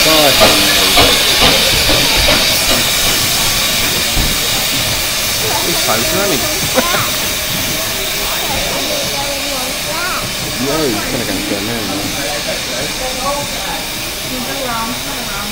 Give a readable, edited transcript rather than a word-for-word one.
Fucking He's time's running. No, he's gonna go now.